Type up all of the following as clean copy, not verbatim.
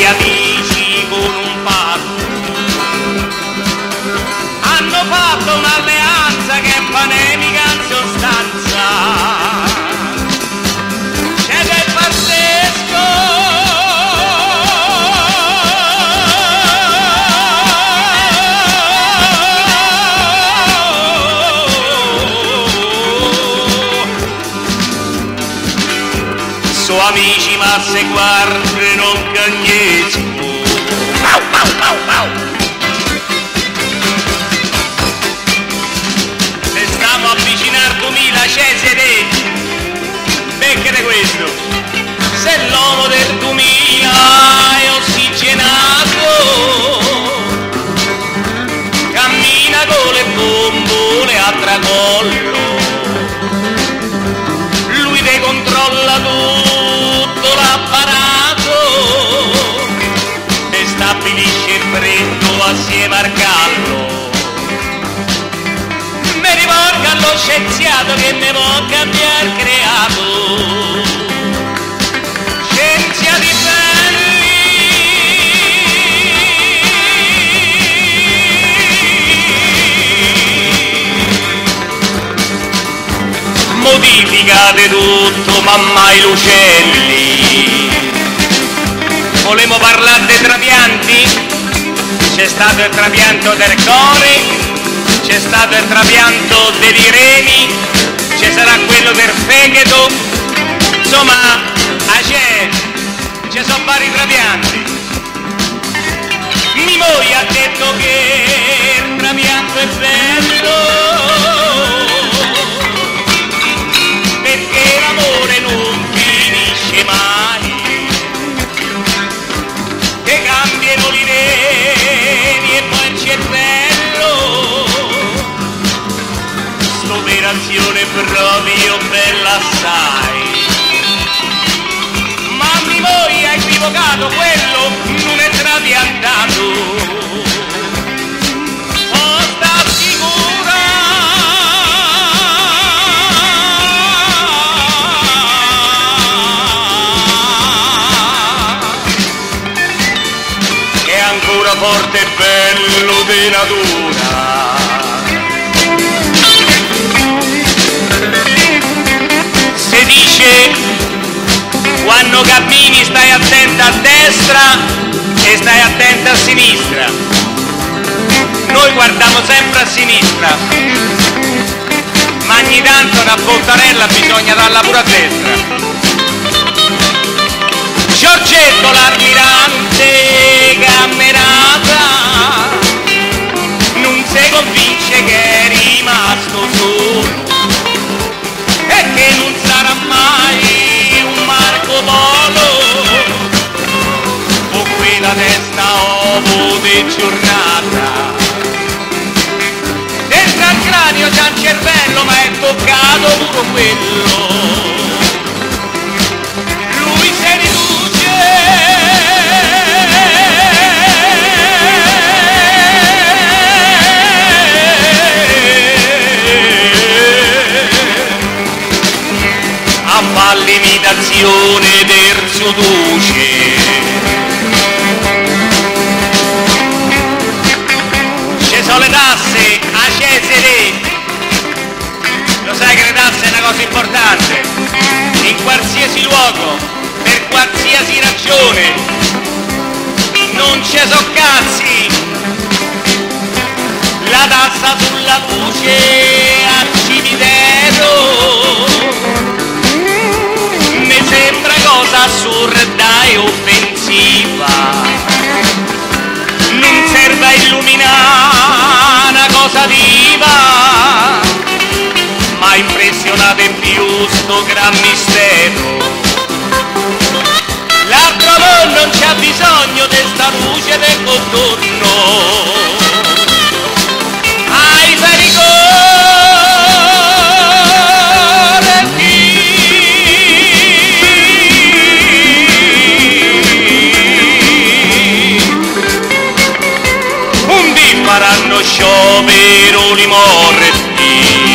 amici con un patto hanno fatto un'alleanza che è panemica in sostanza. C'è del pazzesco, so amici ma se guardi non cagnesco. Se stiamo avvicinando al 2000 cesere, beccate questo. Se l'uomo del 2000 è ossigenato, cammina con le bombole a tracollo, lui te controlla tutto l'apparato e stabilisce il freddo assieme al caldo. Mi rivolgo allo scienziato che mi può cambiare creato. Scienziati belli, modificate tutto ma mai l'uccelli. Volemo parlare dei trapianti? C'è stato il trapianto del cuore, c'è stato il trapianto dei reni, ci sarà quello del fegato, insomma ci sono vari trapianti. Mia moglie ha detto che il trapianto è bello perché l'amore non finisce mai, che cambiano i reni e poi il cervello, st'operazione proprio bella assai. Ma mia moglie ha equivocato, quello non è trapiantato. Oh, sta sicura che è ancora forte e bello di natura. Si dice quando cammini stai attento a destra e stai attento a sinistra. Noi guardiamo sempre a sinistra, ma ogni tanto una voltarella bisogna darla pure a destra. Giorgetto l'almirante Camerata non si convince che è rimasto solo e che non sarà mai un Marco Polo o quella testa ovo di giornata. Dentro al cranio c'è un cervello ma è toccato pure quello. Lui si riduce a fare l'imitazione del suo duce. Ci sono le tasse a Cesare, lo sai che le tasse è una cosa importante, in qualsiasi luogo, per qualsiasi ragione, non ci so cazzi, la tassa sulla luce al cimitero mi sembra cosa assurda e offensiva, non serve a illuminare una cosa viva, ma impressionate più sto gran mistero. L'altro mondo non c'ha bisogno di sta luce del contorno, ai pericoli un dì faranno sciopero li morti.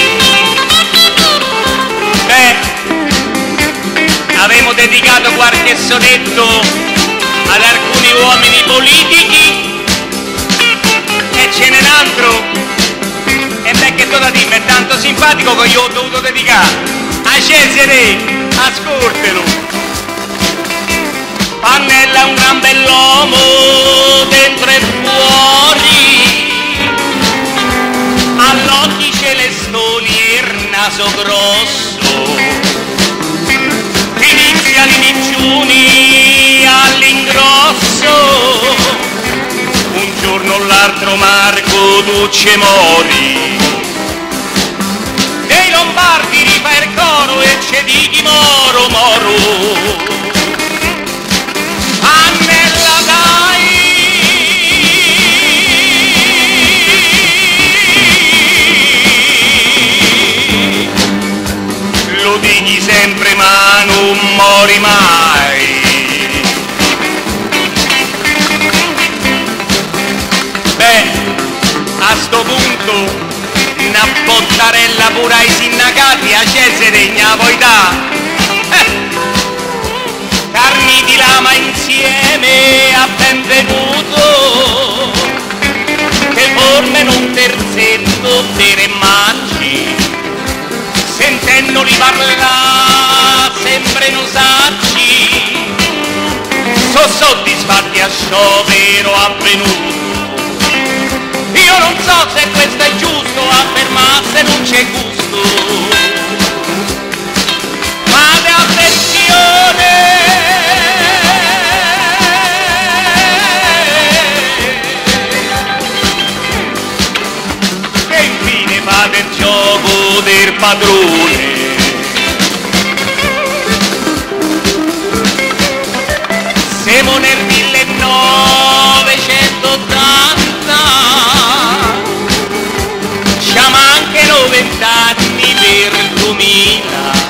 Avevamo dedicato qualche spesso detto ad alcuni uomini politici, e ce n'è un altro, e beh, che da dire, è tanto simpatico che io ho dovuto dedicare a Cesare, ascoltelo. Pannella è un gran bell'uomo dentro e fuori, all'occhi celestoni e il naso grosso, inizia l'iniciuni all'ingrosso, un giorno o l'altro Marco Duce mori, dei Lombardi rifà il coro e c'è di chi moro moro. Pannella dai, lo digli sempre ma non mori mai. Beh, a sto punto una bottarella pure ai sindacati a Cesare gna vuoi da. Carni di lama insieme a benvenuto, che formano un terzetto per e mangi, sentendoli parlare sembrano saggi, sono soddisfatti a sciopero avvenuto. Io non so se questo è giusto, affermasse non c'è gusto, fate attenzione. Fate il gioco del padrone. Siamo nel 1980, ci mancano 20 anni per il 2000.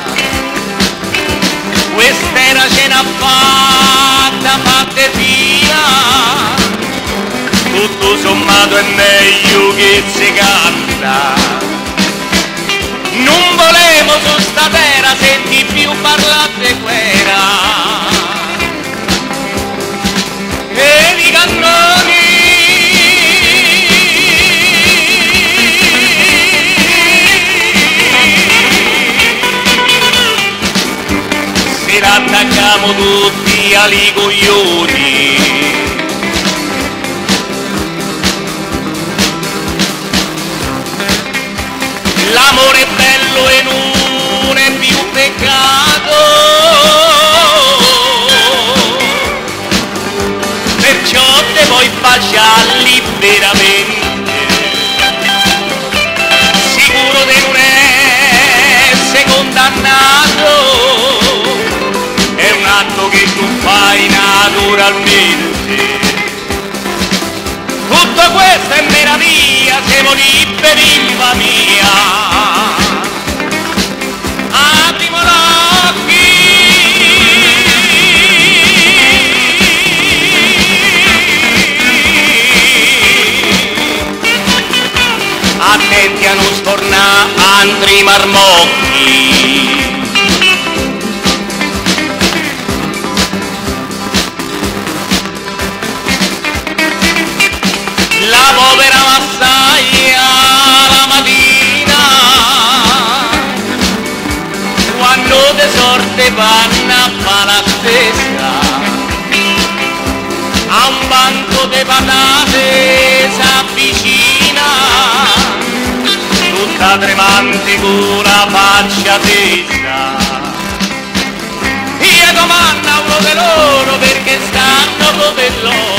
Quest'era cena fatta fila, tutto sommato è meglio che si canta. Non volevo su sta terra senti più parlare di guerra e di cannoni. Se l'attacchiamo tutti ai coglioni, l'amore è bello e non è più peccato, perciò te vuoi baciare liberamente, sicuro di non essere condannato, è un atto che tu fai naturalmente. Tutto questo è meraviglia, siamo liberi in famiglia. Aprimo l'occhi, attenti a non stornare altri marmocchi. La povera massaia la mattina, quando de sorte vanno a fare la stessa, a un banco de patate s'avvicina, tutta tremante con la faccia tesa. Io domando a uno di loro perché stanno come loro,